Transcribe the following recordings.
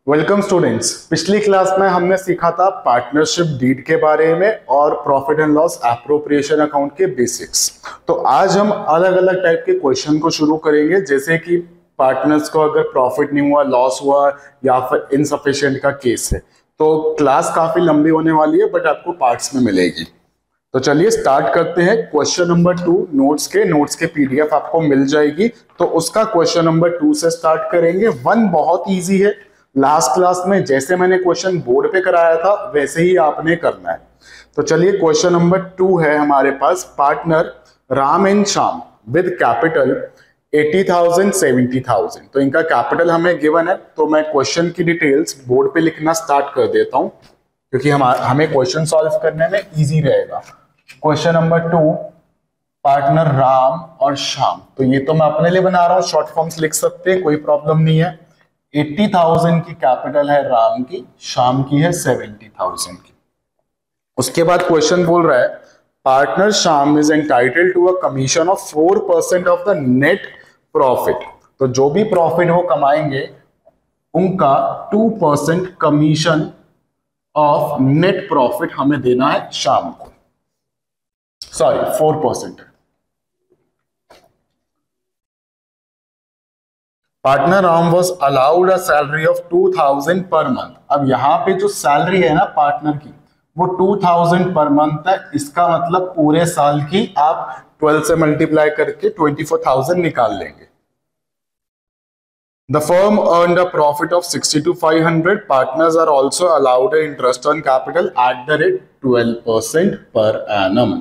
Welcome students. पिछली class में हमने सीखा था पार्टनरशिप डीड के बारे में और profit and loss appropriation account के बेसिक्स। तो आज हम अलग अलग टाइप के क्वेश्चन को शुरू करेंगे, जैसे कि पार्टनर्स को अगर प्रॉफिट नहीं हुआ, लॉस हुआ या फिर इनसफिशिएंट का केस है। तो क्लास काफी लंबी होने वाली है बट आपको पार्ट्स में मिलेगी। तो चलिए स्टार्ट करते हैं। क्वेश्चन नंबर 2 नोट्स के पीडीएफ आपको मिल जाएगी, तो उसका क्वेश्चन नंबर 2 से स्टार्ट करेंगे। 1 बहुत इजी है। लास्ट क्लास में जैसे मैंने क्वेश्चन बोर्ड पे कराया था वैसे ही आपने करना है। तो चलिए क्वेश्चन नंबर 2 है हमारे पास। Partner Ram and Shyam with capital 80,000 70,000। तो इनका कैपिटल हमें गिवन है, तो मैं क्वेश्चन की डिटेल्स बोर्ड पे लिखना स्टार्ट कर देता हूं क्योंकि हमें क्वेश्चन सॉल्व करने में इजी रहेगा। क्वेश्चन नंबर 2, पार्टनर राम और श्याम। तो ये तो मैं अपने लिए बना रहा हूं, शॉर्ट फॉर्म्स लिख सकते हैं, कोई प्रॉब्लम नहीं है। 80,000 की कैपिटल है राम की, श्याम की है 70,000 की। उसके बाद क्वेश्चन बोल रहा है partner Shyam is entitled to a commission of 4% of the net profit. तो जो भी प्रॉफिट वो कमाएंगे उनका 2% कमीशन ऑफ नेट प्रॉफिट हमें देना है श्याम को। Sorry 4%। Partner Ram was allowed a salary of 2,000 per month. अब यहाँ पे जो सैलरी है ना पार्टनर की, वो 2,000 पर मंथ है। इसका मतलब पूरे साल की आप 12 से मल्टीप्लाई करके 24,000 निकाल लेंगे। The firm earned a profit of 62,500। Partners are also allowed interest on capital at the rate 12% per annum.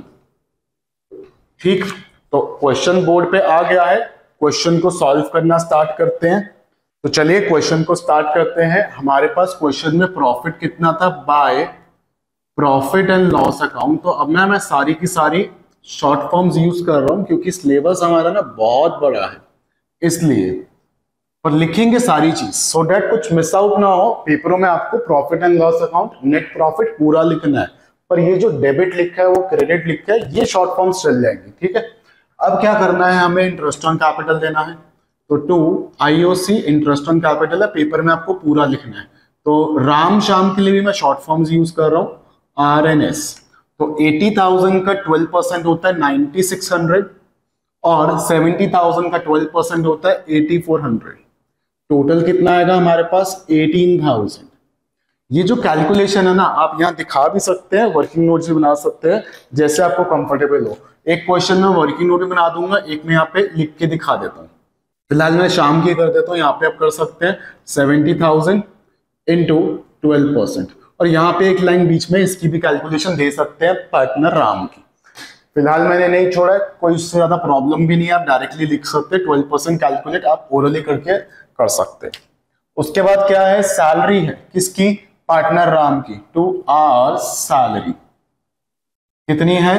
ठीक, तो क्वेश्चन बोर्ड पे आ गया है। क्वेश्चन को सॉल्व करना स्टार्ट करते हैं। तो चलिए क्वेश्चन को स्टार्ट करते हैं। हमारे पास क्वेश्चन में प्रॉफिट कितना था, by profit and loss account. तो अब मैं सारी की सारी शॉर्ट फॉर्म्स यूज कर रहा हूं क्योंकि सिलेबस हमारा ना बहुत बड़ा है, इसलिए पर लिखेंगे सारी चीज सो दैट कुछ मिस आउट ना हो। पेपरों में आपको profit and loss account net profit पूरा लिखना है, पर ये जो डेबिट लिखा है वो क्रेडिट लिखा है, ये शॉर्ट फॉर्म्स चल जाएंगी। ठीक है, अब क्या करना है, हमें इंटरेस्ट ऑन कैपिटल देना है। तो 2 IOC इंटरेस्ट ऑन कैपिटल है, पेपर में आपको पूरा लिखना है। तो राम श्याम के लिए भी मैं शॉर्ट फॉर्म्स यूज कर रहा हूं, RNS। तो 80,000 का 12% होता है 9,600 और 70,000 का 12% होता है 8,400। टोटल कितना आएगा हमारे पास 18,000। ये जो कैलकुलेशन है ना, आप यहाँ दिखा भी सकते हैं, वर्किंग नोट्स भी बना सकते हैं, जैसे आपको कंफर्टेबल हो। एक क्वेश्चन में वर्किंग नोट भी बना दूंगा, एक में यहाँ पे लिख के दिखा देता हूँ। फिलहाल मैं शाम की कर देता हूँ। यहाँ पे आप कर सकते हैं 70,000 इंटू 12%, और यहाँ पे एक लाइन बीच में इसकी भी कैलकुलेशन दे सकते हैं पार्टनर राम की। फिलहाल मैंने नहीं छोड़ा है, कोई उससे ज्यादा प्रॉब्लम भी नहीं है, आप डायरेक्टली लिख सकते हैं। 12% कैलकुलेट आप ओरली करके कर सकते हैं। उसके बाद क्या है, सैलरी है किसकी, पार्टनर राम की। टू आवर सैलरी कितनी है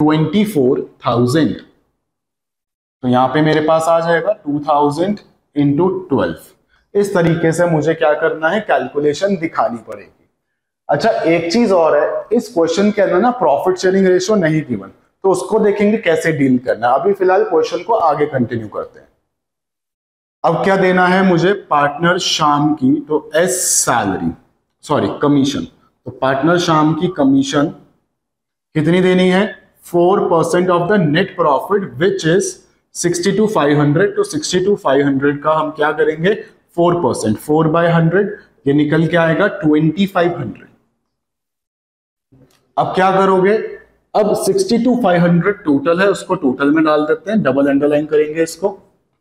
24,000। तो यहां पे मेरे पास आ जाएगा 2,000 इंटू 12। इस तरीके से मुझे क्या करना है, कैलकुलेशन दिखानी पड़ेगी। अच्छा, एक चीज और है, इस क्वेश्चन के अंदर ना प्रॉफिट शेयरिंग रेशियो नहीं गिवन, तो उसको देखेंगे कैसे डील करना है। अभी फिलहाल क्वेश्चन को आगे कंटिन्यू करते हैं। अब क्या देना है मुझे, पार्टनर श्याम की, तो एस सैलरी सॉरी कमीशन। तो पार्टनर श्याम की कमीशन कितनी देनी है, 4% of the net profit which is 62,500। तो 62,500 का हम क्या करेंगे 4%, 4/100, ये निकल के आएगा 2,500। अब क्या करोगे, अब 62,500 टोटल है, उसको टोटल में डाल देते हैं, डबल अंडरलाइन करेंगे इसको,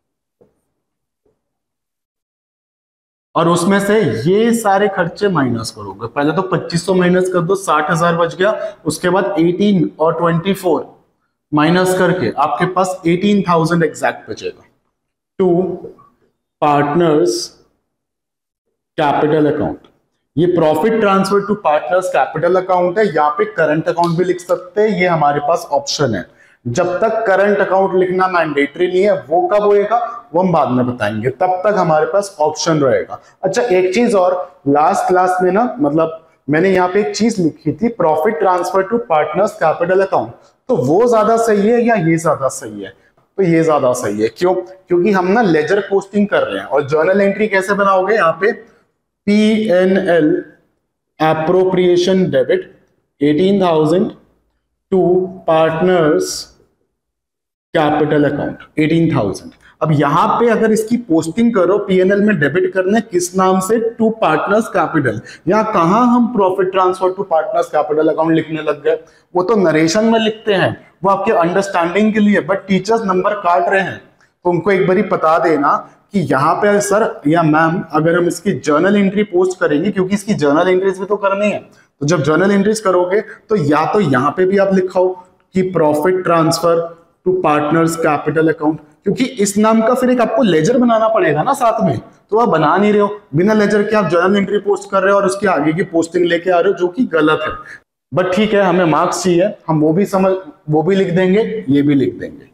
और उसमें से ये सारे खर्चे माइनस करोगे। पहले तो 2500 माइनस कर दो, 60,000 बच गया। उसके बाद 18 और 24 माइनस करके आपके पास 18,000 एग्जैक्ट बचेगा। टू पार्टनर्स कैपिटल अकाउंट, ये profit transfer to partners capital account है। यहाँ पे करंट अकाउंट भी लिख सकते हैं, ये हमारे पास ऑप्शन है। जब तक करंट अकाउंट लिखना मैंडेटरी नहीं है, वो कब होएगा वो हम बाद में बताएंगे, तब तक हमारे पास ऑप्शन रहेगा। अच्छा, एक चीज और, लास्ट क्लास में ना, मतलब मैंने यहाँ पे एक चीज लिखी थी, profit transfer to partners capital account, तो वो ज्यादा सही है या ये ज्यादा सही है? तो ये ज्यादा सही है। क्यों? क्योंकि हम ना लेजर पोस्टिंग कर रहे हैं। और जर्नल एंट्री कैसे बनाओगे, यहाँ पे P&L appropriation debit 18,000 to partners capital account 18,000। अब यहां पे अगर इसकी पोस्टिंग करो P&L में डेबिट करने किस नाम से, टू पार्टनर्स कैपिटल। यहां कहां हम profit transfer to partners capital account लिखने लग गए, वो तो नरेशन में लिखते हैं, वो आपके अंडरस्टैंडिंग के लिए, बट टीचर्स नंबर काट रहे हैं तो उनको एक बारी बता देना कि यहाँ पे सर या मैम अगर हम इसकी जर्नल एंट्री पोस्ट करेंगे, क्योंकि इसकी जर्नल एंट्रीज भी तो करनी है, तो जब जर्नल एंट्रीज करोगे तो या तो यहाँ पे भी आप लिखाओ कि profit transfer to partners capital account, क्योंकि इस नाम का फिर एक आपको लेजर बनाना पड़ेगा ना साथ में, तो आप बना नहीं रहे हो, बिना लेजर के आप जर्नल एंट्री पोस्ट कर रहे हो और उसके आगे की पोस्टिंग लेके आ रहे हो, जो कि गलत है। बट ठीक है, हमें मार्क्स चाहिए, हम वो भी लिख देंगे, ये भी लिख देंगे।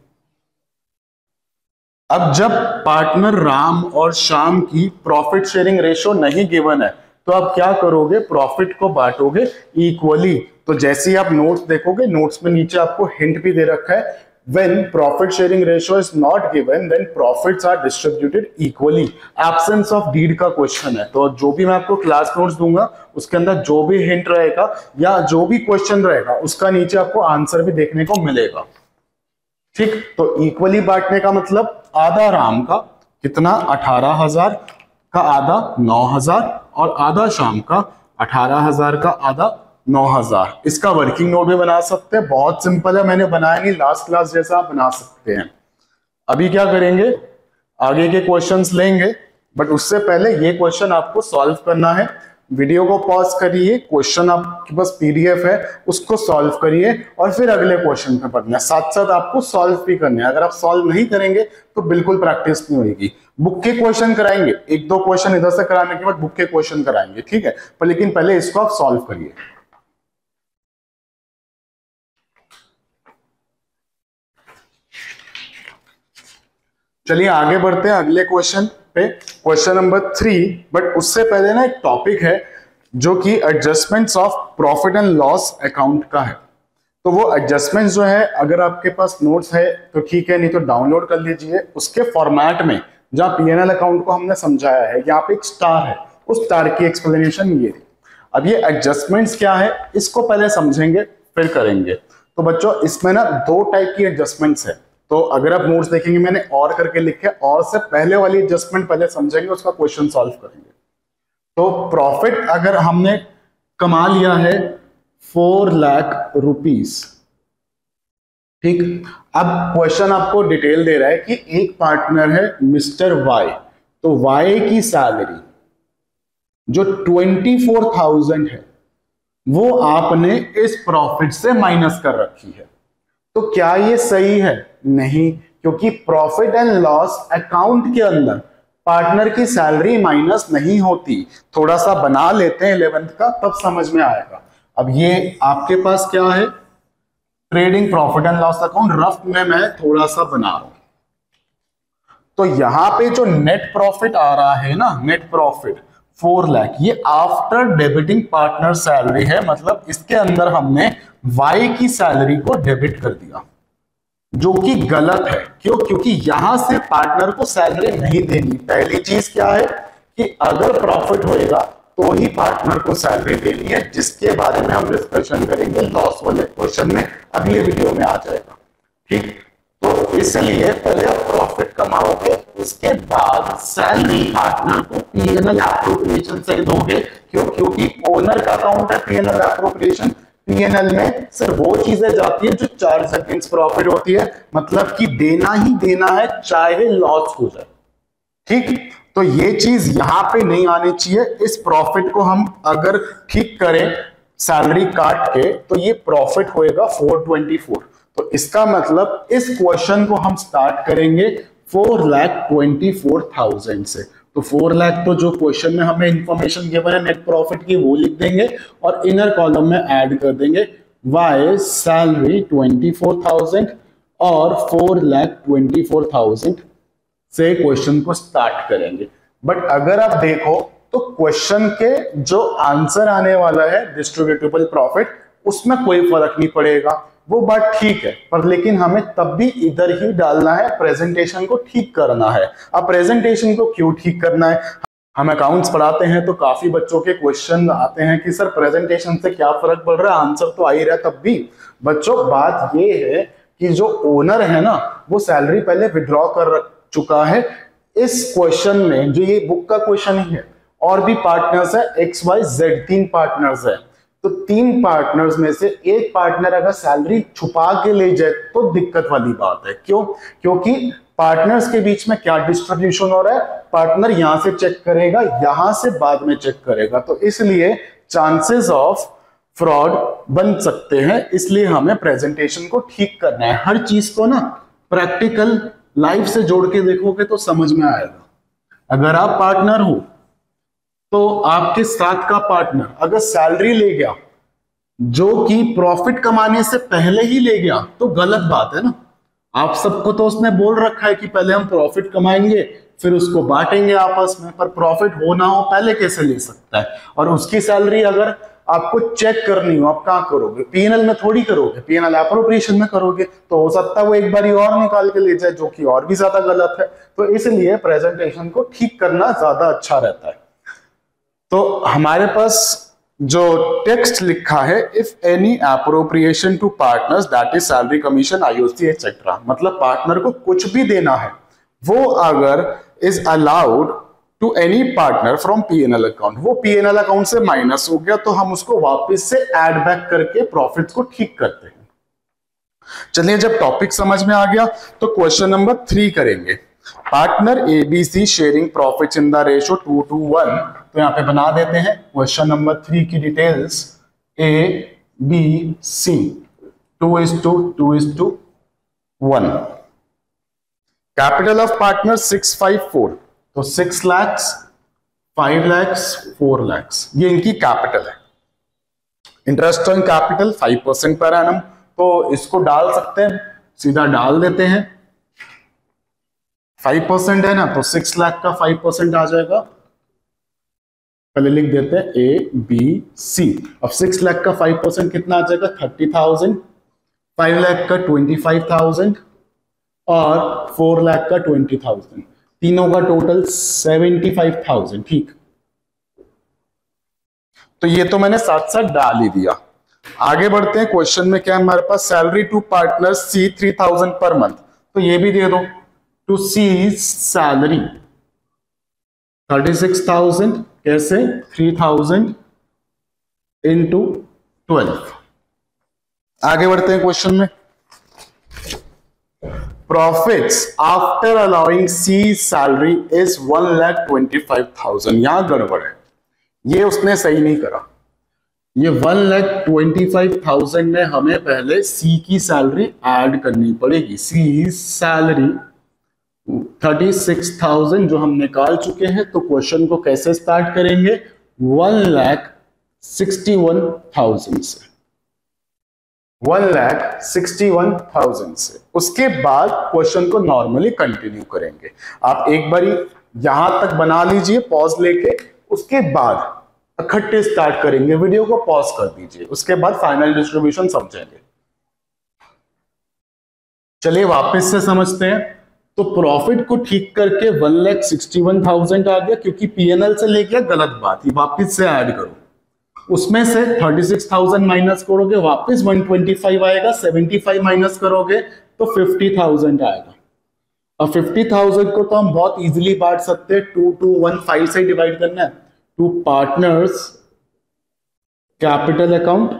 अब जब पार्टनर राम और श्याम की प्रॉफिट शेयरिंग रेशो नहीं गिवन है तो आप क्या करोगे, प्रॉफिट को बांटोगे इक्वली। तो जैसे ही आप नोट्स देखोगे, नोट्स में नीचे आपको हिंट भी दे रखा है, when profit sharing ratio is not given then profits are distributed equally। absence of deed का क्वेश्चन है, तो जो भी मैं आपको क्लास नोट्स दूंगा उसके अंदर जो भी हिंट रहेगा या जो भी क्वेश्चन रहेगा उसका नीचे आपको आंसर भी देखने को मिलेगा। ठीक, तो इक्वली बांटने का मतलब आधा राम का कितना 18,000 का आधा 9,000 और आधा श्याम का 18,000 का आधा 9,000। इसका वर्किंग नोट भी बना सकते हैं, बहुत सिंपल है, मैंने बनाया नहीं, लास्ट क्लास जैसा आप बना सकते हैं। अभी क्या करेंगे, आगे के क्वेश्चंस लेंगे, बट उससे पहले ये क्वेश्चन आपको सॉल्व करना है। वीडियो को पॉज करिए, क्वेश्चन आपके पास पीडीएफ है उसको सॉल्व करिए और फिर अगले क्वेश्चन पे पढ़ना है, साथ साथ आपको सॉल्व भी करना है। अगर आप सॉल्व नहीं करेंगे तो बिल्कुल प्रैक्टिस नहीं होगी। बुक के क्वेश्चन कराएंगे, एक दो क्वेश्चन इधर से कराने के बाद बुक के क्वेश्चन कराएंगे, ठीक है, पर लेकिन पहले इसको आप सॉल्व करिए। चलिए आगे बढ़ते हैं अगले क्वेश्चन पे, क्वेश्चन नंबर 3। बट उससे पहले ना एक टॉपिक है जो कि adjustments of profit and loss account का है। तो वो एडजस्टमेंट्स जो है, अगर आपके पास नोट्स है तो ठीक है, नहीं तो डाउनलोड कर लीजिए। उसके फॉर्मेट में जहां P&L अकाउंट को हमने समझाया है, यहाँ पे एक स्टार है, उस स्टार की एक्सप्लेनेशन ये थी। अब ये एडजस्टमेंट्स क्या है इसको पहले समझेंगे फिर करेंगे। तो बच्चों इसमें ना दो टाइप की एडजस्टमेंट्स है, तो अगर आप नोट्स देखेंगे मैंने और करके लिखे, और से पहले वाली एडजस्टमेंट पहले समझेंगे, उसका क्वेश्चन सॉल्व करेंगे। तो प्रॉफिट अगर हमने कमा लिया है 4 लाख रुपीस, ठीक, अब क्वेश्चन आपको डिटेल दे रहा है कि एक पार्टनर है मिस्टर वाई, तो वाई की सैलरी जो 24,000 है वो आपने इस प्रॉफिट से माइनस कर रखी है। तो क्या ये सही है? नहीं, क्योंकि प्रॉफिट एंड लॉस अकाउंट के अंदर पार्टनर की सैलरी माइनस नहीं होती। थोड़ा सा बना लेते हैं 11th का, तब समझ में आएगा। अब ये आपके पास क्या है, trading profit and loss account, rough में मैं थोड़ा सा बना रहा हूं। तो यहां पे जो नेट प्रॉफिट आ रहा है ना, नेट प्रॉफिट 4 लाख, ये आफ्टर डेबिटिंग पार्टनर सैलरी है, मतलब इसके अंदर हमने वाई की सैलरी को डेबिट कर दिया, जो कि गलत है। क्यों? क्योंकि यहां से पार्टनर को सैलरी नहीं देनी। पहली चीज क्या है कि अगर प्रॉफिट होएगा तो ही पार्टनर को सैलरी देनी है, जिसके बारे में हम डिस्कशन करेंगे लॉस वाले क्वेश्चन में, अगले वीडियो में आ जाएगा। ठीक, तो इसलिए पहले आप प्रॉफिट कमाओगे, उसके बाद सैलरी पार्टनर को P&L एप्रोप्रिएशन से दोगे। क्यों? क्योंकि ओनर का अकाउंट है P&L एप्रोप्रिएशन, P&L में सिर्फ वो चीजें जाती है जो चार्ज अगेंस्ट प्रॉफिट होती है, मतलब कि देना ही देना है चाहे लॉस हो जाए। ठीक, तो ये चीज यहां पे नहीं आनी चाहिए। इस प्रॉफिट को हम अगर ठीक करें सैलरी काट के तो ये प्रॉफिट होएगा 424। तो इसका मतलब इस क्वेश्चन को हम स्टार्ट करेंगे 4,24,000 से। तो 4 लाख तो जो क्वेश्चन में हमें इंफॉर्मेशन गिवन है नेट प्रॉफिट की वो लिख देंगे और इनर कॉलम में ऐड कर देंगे वाई सैलरी 24,000 और 4,24,000 से क्वेश्चन को स्टार्ट करेंगे। बट अगर आप देखो तो क्वेश्चन के जो आंसर आने वाला है डिस्ट्रीब्यूटेबल प्रॉफिट, उसमें कोई फर्क नहीं पड़ेगा, वो बात ठीक है, पर लेकिन हमें तब भी इधर ही डालना है, प्रेजेंटेशन को ठीक करना है। अब प्रेजेंटेशन को क्यों ठीक करना है? हम अकाउंट्स पढ़ाते हैं तो काफी बच्चों के क्वेश्चन आते हैं कि सर प्रेजेंटेशन से क्या फर्क पड़ रहा है, आंसर तो आ ही रहा है। तब भी बच्चों बात ये है कि जो ओनर है ना वो सैलरी पहले विड्रॉ कर चुका है। इस क्वेश्चन में जो ये बुक का क्वेश्चन ही है, और भी पार्टनर्स है XYZ, 3 पार्टनर्स है। तो 3 पार्टनर्स में से एक पार्टनर अगर सैलरी छुपा के ले जाए तो दिक्कत वाली बात है। क्यों? क्योंकि पार्टनर्स के बीच में क्या डिस्ट्रीब्यूशन हो रहा है, पार्टनर यहां से चेक करेगा, यहां से बाद में चेक करेगा, तो इसलिए चांसेस ऑफ फ्रॉड बन सकते हैं। इसलिए हमें प्रेजेंटेशन को ठीक करना है। हर चीज को ना प्रैक्टिकल लाइफ से जोड़ के देखोगे तो समझ में आएगा। अगर आप पार्टनर हो तो आपके साथ का पार्टनर अगर सैलरी ले गया जो कि प्रॉफिट कमाने से पहले ही ले गया तो गलत बात है ना। आप सबको तो उसने बोल रखा है कि पहले हम प्रॉफिट कमाएंगे फिर उसको बांटेंगे आपस में, पर प्रॉफिट हो ना हो पहले कैसे ले सकता है। और उसकी सैलरी अगर आपको चेक करनी हो, आप कहां करोगे? पीएनएल में थोड़ी करोगे, पीएनएल एप्रोप्रिएशन में करोगे, तो हो सकता है वो एक बारी और निकाल के ले जाए, जो कि और भी ज्यादा गलत है। तो इसलिए प्रेजेंटेशन को ठीक करना ज्यादा अच्छा रहता है। तो हमारे पास जो टेक्स्ट लिखा है, if any appropriation to partners that is salary, commission, IOC etcetera, मतलब पार्टनर को कुछ भी देना है वो अगर is allowed to any partner from PNL account, वो पीएनएल अकाउंट से माइनस हो गया तो हम उसको वापस से ऐड बैक करके प्रॉफिट को ठीक करते हैं। चलिए जब टॉपिक समझ में आ गया तो क्वेश्चन नंबर 3 करेंगे। Partner ABC sharing profits in the ratio 2:1, तो यहां पे बना देते हैं क्वेश्चन नंबर 3 की details. ABC 2:1। Capital of partner 654, तो 6 लाख, 5 लाख, 4 लाख, ये इनकी कैपिटल है। Interest on capital 5% per annum, तो इसको डाल सकते हैं, सीधा डाल देते हैं। 5% है ना, तो 6 लाख का 5% आ जाएगा। पहले लिख देते हैं ABC। अब 6 लाख का 5% कितना आ जाएगा? 30,000, 5 लाख का 25,000 और 4 लाख का 20,000, तीनों का टोटल 75,000। ठीक, तो ये तो मैंने साथ साथ डाल ही दिया। आगे बढ़ते हैं। क्वेश्चन में क्या है हमारे पास? Salary to partner C 3,000 per month, तो ये भी दे दो। टू C सैलरी 36,000, कैसे? 3,000 इंटू 12। आगे बढ़ते हैं क्वेश्चन में। Profits after allowing C salary is 1,25,000। यहां गड़बड़ है, ये उसने सही नहीं करा। ये 1,25,000 में हमें पहले C की सैलरी ऐड करनी पड़ेगी। C सैलरी 36,000 जो हम निकाल चुके हैं, तो क्वेश्चन को कैसे स्टार्ट करेंगे? 1,61,000 से, 1,61,000 से। उसके बाद क्वेश्चन को नॉर्मली कंटिन्यू करेंगे। आप एक बारी यहां तक बना लीजिए पॉज लेके, उसके बाद इकट्ठे स्टार्ट करेंगे। वीडियो को पॉज कर दीजिए, उसके बाद फाइनल डिस्ट्रीब्यूशन समझेंगे। चलिए वापस से समझते हैं। तो प्रॉफिट को ठीक करके 1,61,000 आ गया, क्योंकि पीएनएल से ले गया, गलत बात, ये वापस से ऐड करो। उसमें से 36,000 माइनस करोगे, वापस 125 आएगा, 75 माइनस करोगे तो 50,000 आएगा। अब 50,000 को तो हम बहुत इजीली बांट सकते हैं, 2,2,1,5 से डिवाइड करना है। To partners capital account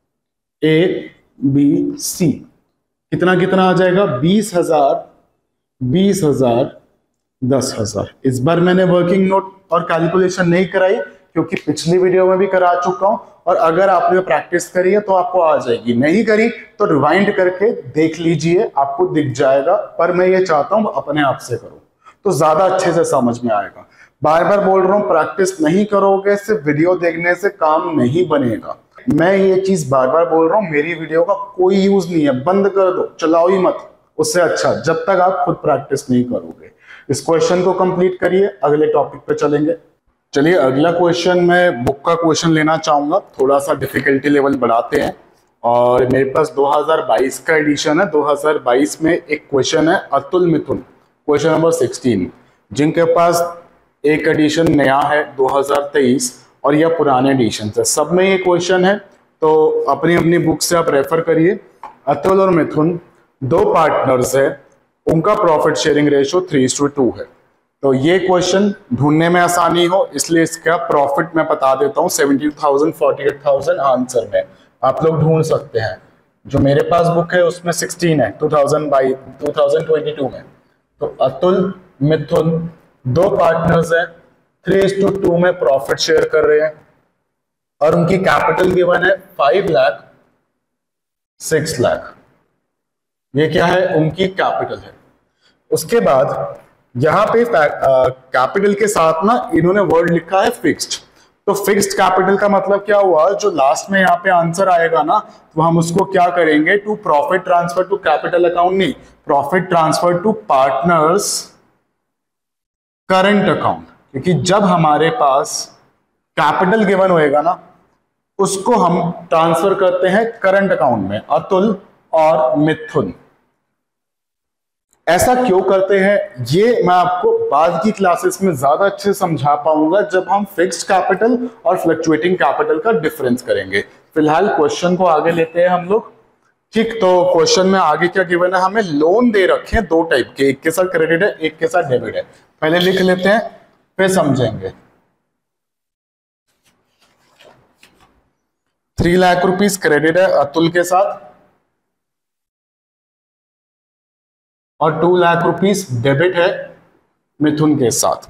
ABC, कितना कितना आ जाएगा? 20,000, 20,000, 10,000। इस बार मैंने वर्किंग नोट और कैलकुलेशन नहीं कराई, क्योंकि पिछली वीडियो में भी करा चुका हूं, और अगर आपने प्रैक्टिस करी है तो आपको आ जाएगी, नहीं करी तो रिवाइंड करके देख लीजिए, आपको दिख जाएगा। पर मैं ये चाहता हूं अपने आप से करो तो ज्यादा अच्छे से समझ में आएगा। बार बार बोल रहा हूं, प्रैक्टिस नहीं करोगे, सिर्फ वीडियो देखने से काम नहीं बनेगा। मैं ये चीज बार बार बोल रहा हूं, मेरी वीडियो का कोई यूज नहीं है, बंद कर दो, चलाओ ही मत। उससे अच्छा जब तक आप खुद प्रैक्टिस नहीं करोगे। इस क्वेश्चन को कंप्लीट करिए, अगले टॉपिक पे चलेंगे। चलिए अगला क्वेश्चन, मैं बुक का क्वेश्चन लेना चाहूंगा, थोड़ा सा डिफिकल्टी लेवल बढ़ाते हैं। और मेरे पास 2022 का एडिशन है। 2022 में एक क्वेश्चन है अतुल मिथुन, क्वेश्चन नंबर 16। जिनके पास एक एडिशन नया है 2023 और यह पुराने एडिशन है, सब में ये क्वेश्चन है, तो अपनी अपनी बुक से आप रेफर करिए। अतुल और मिथुन दो पार्टनर्स है, उनका प्रॉफिट शेयरिंग रेशियो 3:2 है। तो ये क्वेश्चन ढूंढने में आसानी हो इसलिए इसका प्रॉफिट मैं बता देता हूँ 70,000 48,000 आंसर में आप लोग ढूंढ सकते हैं। जो मेरे पास बुक है उसमें 16 है 2022 में। तो अतुल मिथुन दो पार्टनर्स हैं, 3:2 में प्रॉफिट शेयर कर रहे हैं और उनकी कैपिटल गिवन है 5 लाख 6 लाख। ये क्या है, उनकी कैपिटल है। उसके बाद यहाँ पे कैपिटल के साथ ना इन्होंने वर्ड लिखा है फिक्स्ड। तो फिक्स्ड कैपिटल का मतलब क्या हुआ, जो लास्ट में यहाँ पे आंसर आएगा ना तो हम उसको क्या करेंगे, to profit transfer to capital account नहीं, profit transfer to partners current account. क्योंकि जब हमारे पास कैपिटल गिवन होएगा ना उसको हम ट्रांसफर करते हैं करंट अकाउंट में, अतुल और मिथुन। ऐसा क्यों करते हैं ये मैं आपको बाद की क्लासेस में ज्यादा अच्छे से समझा पाऊंगा जब हम फिक्स्ड कैपिटल और फ्लक्चुएटिंग कैपिटल का डिफरेंस करेंगे। फिलहाल क्वेश्चन को आगे लेते हैं हम लोग। ठीक, तो क्वेश्चन में आगे क्या गिवन है, हमें लोन दे रखे हैं दो टाइप के, एक के साथ क्रेडिट है एक के साथ डेबिट है। पहले लिख लेते हैं फिर समझेंगे। 3 लाख रुपीस क्रेडिट है अतुल के साथ और 2 लाख रुपीस डेबिट है मिथुन के साथ।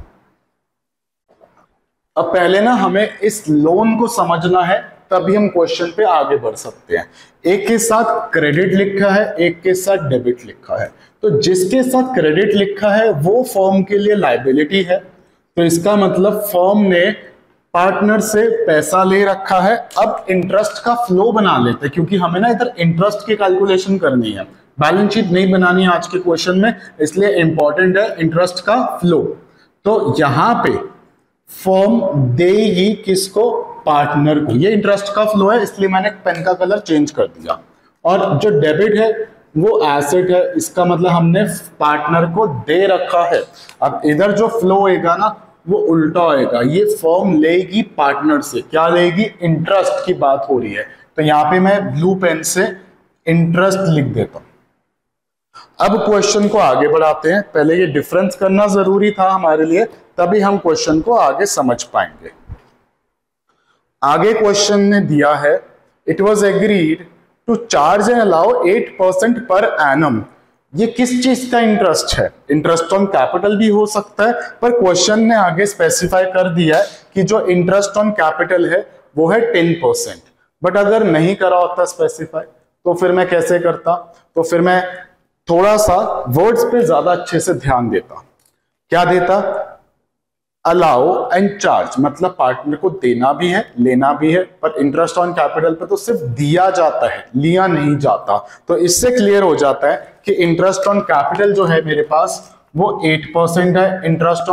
अब पहले ना हमें इस लोन को समझना है तभी हम क्वेश्चन पे आगे बढ़ सकते हैं। एक के साथ क्रेडिट लिखा है एक के साथ डेबिट लिखा है, तो जिसके साथ क्रेडिट लिखा है वो फर्म के लिए लायबिलिटी है। तो इसका मतलब फर्म ने पार्टनर से पैसा ले रखा है। अब इंटरेस्ट का फ्लो बना लेते हैं क्योंकि हमें ना इधर इंटरेस्ट की कैलकुलेशन करनी है, बैलेंस शीट नहीं बनानी है आज के क्वेश्चन में, इसलिए इंपॉर्टेंट है इंटरेस्ट का फ्लो। तो यहां पे फर्म देगी किसको, पार्टनर को। ये इंटरेस्ट का फ्लो है इसलिए मैंने पेन का कलर चेंज कर दिया। और जो डेबिट है वो एसेट है, इसका मतलब हमने पार्टनर को दे रखा है। अब इधर जो फ्लो होएगा ना वो उल्टा होएगा, ये फर्म लेगी पार्टनर से, क्या लेगी, इंटरेस्ट की बात हो रही है। तो यहां पे मैं ब्लू पेन से इंटरेस्ट लिख देता हूं। अब क्वेश्चन को आगे बढ़ाते हैं। पहले ये डिफरेंस करना जरूरी था हमारे लिए, तभी हम क्वेश्चन को आगे समझ पाएंगे। आगे क्वेश्चन ने दिया है it was agreed to charge and allow 8% per annum. ये किस चीज का इंटरेस्ट है, इंटरेस्ट ऑन कैपिटल भी हो सकता है, पर क्वेश्चन ने आगे स्पेसिफाई कर दिया है कि जो इंटरेस्ट ऑन कैपिटल है वो है 10%। बट अगर नहीं करा होता स्पेसिफाई तो फिर मैं कैसे करता, तो फिर मैं थोड़ा सा वर्ड्स पे ज्यादा अच्छे से ध्यान देता। क्या देता, अलाउ एंड चार्ज, मतलब पार्टनर को देना भी है लेना भी है, पर इंटरेस्ट ऑन कैपिटल पे तो सिर्फ दिया जाता है लिया नहीं जाता। तो इससे क्लियर हो जाता है कि इंटरेस्ट ऑन कैपिटल जो है मेरे पास वो 8% है, इंटरेस्ट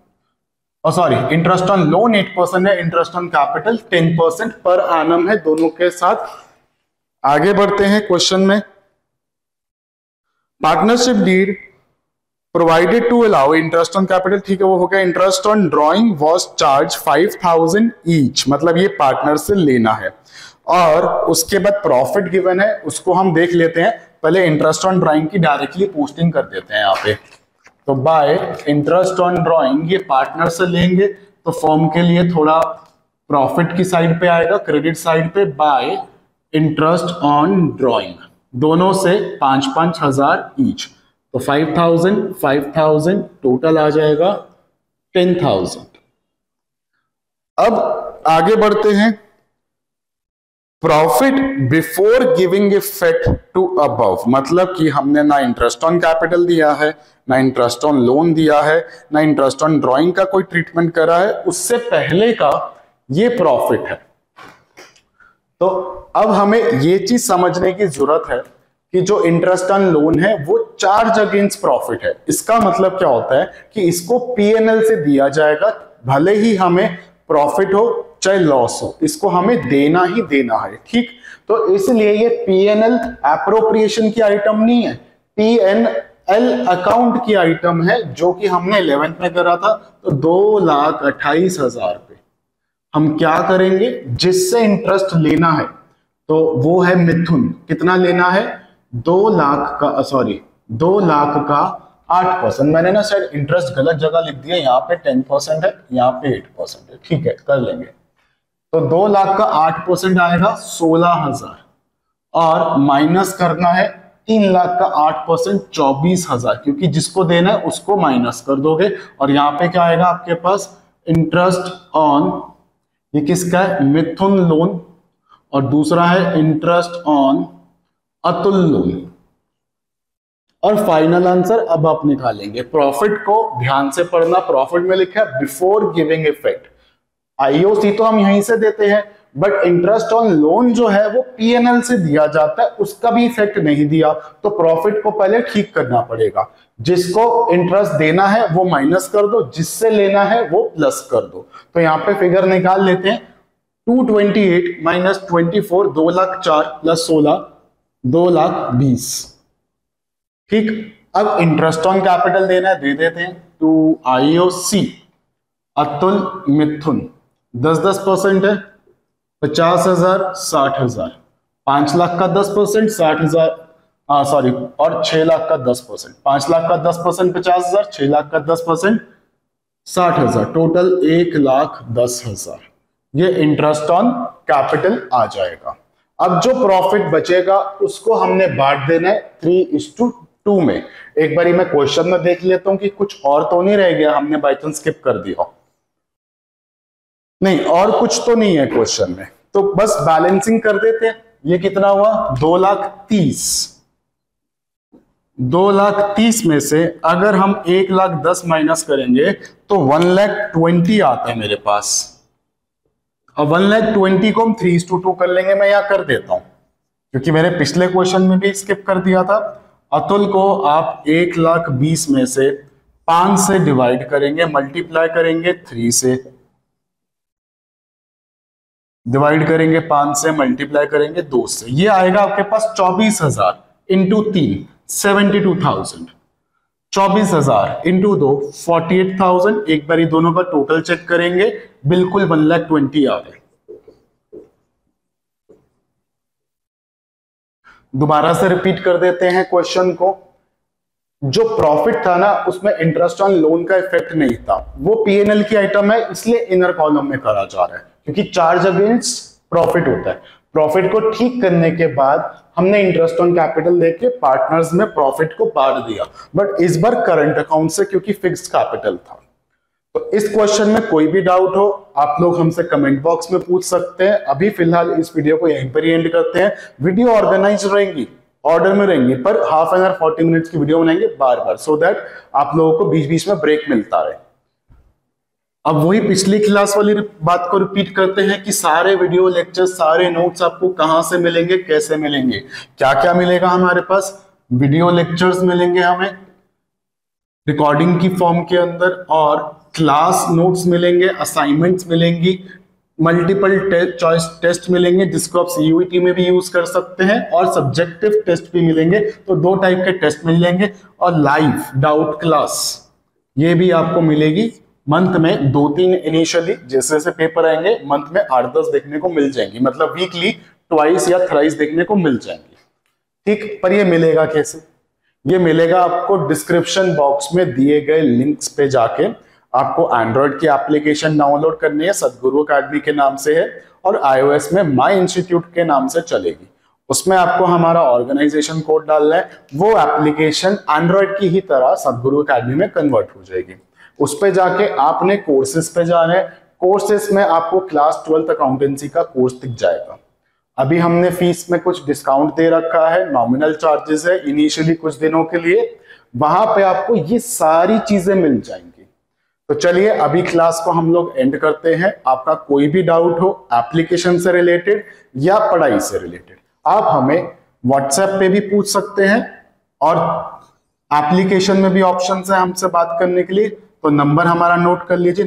ऑन लोन 8% है, interest on capital 10% per annum है दोनों के साथ। आगे बढ़ते हैं क्वेश्चन में। Partnership deed provided to allow interest on capital, ठीक है वो हो गया। Interest on drawing was charge 5,000 each, मतलब ये पार्टनर से लेना है। और उसके बाद प्रॉफिट गिवन है उसको हम देख लेते हैं। पहले इंटरेस्ट ऑन ड्रॉइंग की डायरेक्टली पोस्टिंग कर देते हैं यहाँ पे। तो बाय इंटरेस्ट ऑन ड्रॉइंग, ये पार्टनर से लेंगे तो फर्म के लिए थोड़ा प्रॉफिट की साइड पे आएगा, क्रेडिट साइड पे बाय इंटरेस्ट ऑन ड्रॉइंग, दोनों से 5-5 हजार ईच। तो 5,000 टोटल आ जाएगा 10,000। अब आगे बढ़ते हैं। Profit before giving effect to above, मतलब कि हमने ना इंटरेस्ट ऑन कैपिटल दिया है ना इंटरेस्ट ऑन लोन दिया है ना इंटरेस्ट ऑन ड्राइंग का कोई ट्रीटमेंट करा है, उससे पहले का ये प्रॉफिट है। तो अब हमें ये चीज समझने की जरूरत है कि जो इंटरेस्ट ऑन लोन है वो चार्ज अगेंस्ट प्रॉफिट है। इसका मतलब क्या होता है कि इसको पीएनएल से दिया जाएगा, भले ही हमें प्रॉफिट हो चाहे लॉस हो, इसको हमें देना ही देना है, ठीक। तो इसलिए ये पीएनएल एप्रोप्रिएशन की आइटम नहीं है, पीएनएल एल अकाउंट की आइटम है जो कि हमने 11th में करा था, तो 2,28,000 पे हम क्या करेंगे, जिससे इंटरेस्ट लेना है तो वो है मिथुन। कितना लेना है, 2 लाख का, सॉरी 2 लाख का 8%। मैंने ना शायद इंटरेस्ट गलत जगह लिख दिया, यहाँ पे 10% है, यहाँ पे 8% है, ठीक है कर लेंगे। तो 2 लाख का 8% आएगा 16,000, और माइनस करना है 3 लाख का 8% 24,000, क्योंकि जिसको देना है उसको माइनस कर दोगे। और यहाँ पे क्या आएगा आपके पास, इंटरेस्ट ऑन, ये किसका है, मिथुन लोन, और दूसरा है इंटरेस्ट ऑन अतुल लोन। और फाइनल आंसर अब आप निकालेंगे। प्रॉफिट को ध्यान से पढ़ना, प्रॉफिट में लिखा है बिफोर गिविंग इफेक्ट। आईओसी तो हम यहीं से देते हैं, बट इंटरेस्ट ऑन लोन जो है वो पीएनएल से दिया जाता है, उसका भी इफेक्ट नहीं दिया, तो प्रॉफिट को पहले ठीक करना पड़ेगा। जिसको इंटरेस्ट देना है वो माइनस कर दो, जिससे लेना है वो प्लस कर दो। तो यहाँ पे फिगर निकाल लेते हैं, 228 माइनस 24, 2,04,000 प्लस 16, 2,20,000। ठीक, अब इंटरेस्ट ऑन कैपिटल देना है, दे देते हैं। टू आईओसी अतुल मिथुन 10% है, 50,000 60,000, 5 लाख का 10% 60,000, सॉरी, और 6 लाख का 10%, 5 लाख का 10% 50,000, 6 लाख का 10% 60,000, टोटल 1,10,000। ये इंटरेस्ट ऑन कैपिटल आ जाएगा। अब जो प्रॉफिट बचेगा उसको हमने बांट देना है 3:2 में। एक बारी मैं क्वेश्चन में देख लेता हूं कि कुछ और तो नहीं रह गया, हमने बाई चांस स्किप कर दिया, नहीं और कुछ तो नहीं है क्वेश्चन में, तो बस बैलेंसिंग कर देते हैं। ये कितना हुआ, 2,30,000। 2,30,000 में से अगर हम 1,10,000 माइनस करेंगे तो 1,20,000 आता है मेरे पास। अब 1,20,000 को हम 3:2 कर लेंगे, मैं यहां कर देता हूं क्योंकि मैंने पिछले क्वेश्चन में भी स्किप कर दिया था। अतुल को आप 1,20,000 में से 5 से डिवाइड करेंगे, मल्टीप्लाई करेंगे 3 से, डिवाइड करेंगे 5 से, मल्टीप्लाई करेंगे 2 से, ये आएगा आपके पास 24,000 इंटू 3 72,000, 24,000 इंटू 2 48,000। एक बारी दोनों का टोटल चेक करेंगे, बिल्कुल 1,20,000 आ रहे। दोबारा से रिपीट कर देते हैं क्वेश्चन को। जो प्रॉफिट था ना उसमें इंटरेस्ट ऑन लोन का इफेक्ट नहीं था, वो पीएनएल की आइटम है इसलिए इनर कॉलम में करा जा रहा है, क्योंकि चार्ज अगेंस्ट प्रॉफिट होता है। प्रॉफिट को ठीक करने के बाद हमने इंटरेस्ट ऑन कैपिटल देके पार्टनर्स में प्रॉफिट को बांट दिया, बट इस बार करंट अकाउंट से, क्योंकि फिक्स्ड कैपिटल था। तो इस क्वेश्चन में कोई भी डाउट हो आप लोग हमसे कमेंट बॉक्स में पूछ सकते हैं। अभी फिलहाल इस वीडियो को यहीं पर ही एंड करते हैं। वीडियो ऑर्गेनाइज रहेंगी, ऑर्डर में रहेंगी, पर हाफ एन आवर 40 मिनट्स की वीडियो बनाएंगे बार बार, सो दैट आप लोगों को बीच बीच में ब्रेक मिलता रहे। अब वही पिछली क्लास वाली बात को रिपीट करते हैं कि सारे वीडियो लेक्चर, सारे नोट्स आपको कहां से मिलेंगे, कैसे मिलेंगे, क्या क्या मिलेगा हमारे पास। वीडियो लेक्चर्स मिलेंगे हमें रिकॉर्डिंग की फॉर्म के अंदर, और क्लास नोट्स मिलेंगे, असाइनमेंट्स मिलेंगी, मल्टीपल चॉइस टेस्ट मिलेंगे जिसको आप सीयूईटी में भी यूज कर सकते हैं, और सब्जेक्टिव टेस्ट भी मिलेंगे। तो 2 टाइप के टेस्ट मिल जाएंगे, और लाइव डाउट क्लास ये भी आपको मिलेगी। मंथ में 2-3 इनिशियली, जैसे जैसे पेपर आएंगे मंथ में 8-10 देखने को मिल जाएंगी, मतलब वीकली ट्वाइस या थ्राइस देखने को मिल जाएंगी। ठीक, पर ये मिलेगा कैसे, ये मिलेगा आपको डिस्क्रिप्शन बॉक्स में दिए गए लिंक्स पे जाके। आपको एंड्रॉइड की एप्लीकेशन डाउनलोड करनी है, सदगुरु अकेडमी के नाम से है, और iOS में माई इंस्टीट्यूट के नाम से चलेगी। उसमें आपको हमारा ऑर्गेनाइजेशन कोड डालना है, वो एप्लीकेशन एंड्रॉइड की ही तरह सदगुरु अकेडमी में कन्वर्ट हो जाएगी। उस पे जाके आपने कोर्सेज पे जाना है। कोर्सेज में आपको क्लास 12th अकाउंटेंसी का कोर्स दिख जाएगा। अभी हमने फीस में कुछ डिस्काउंट दे रखा है, नॉमिनल चार्जेस है इनिशियली कुछ दिनों के लिए, वहां पे आपको ये सारी चीजें मिल जाएंगी। तो चलिए अभी क्लास को हम लोग एंड करते हैं। आपका कोई भी डाउट हो एप्लीकेशन से रिलेटेड या पढ़ाई से रिलेटेड, आप हमें व्हाट्सएप पे भी पूछ सकते हैं, और एप्लीकेशन में भी ऑप्शन है हमसे बात करने के लिए। तो नंबर हमारा नोट कर लीजिए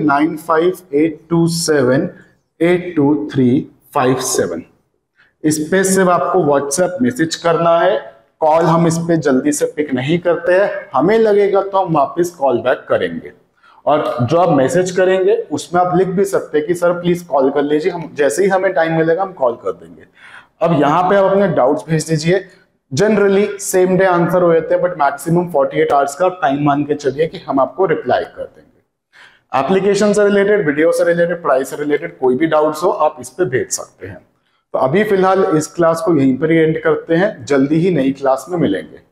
9582782357। इस पे सिर्फ आपको व्हाट्सएप मैसेज करना है, कॉल हम इस पे जल्दी से पिक नहीं करते हैं, हमें लगेगा तो हम वापस कॉल बैक करेंगे। और जो आप मैसेज करेंगे उसमें आप लिख भी सकते हैं कि सर प्लीज कॉल कर लीजिए, हम जैसे ही हमें टाइम मिलेगा हम कॉल कर देंगे। अब यहाँ पे आप अपने डाउट्स भेज दीजिए। जनरली सेम डे आंसर हो जाते हैं, बट मैक्सिमम 48 आवर्स का टाइम मान के चलिए कि हम आपको रिप्लाई कर देंगे। एप्लीकेशन से रिलेटेड, वीडियो से रिलेटेड, प्राइस से रिलेटेड कोई भी डाउट्स हो आप इस पे भेज सकते हैं। तो अभी फिलहाल इस क्लास को यहीं पर ही एंड करते हैं, जल्दी ही नई क्लास में मिलेंगे।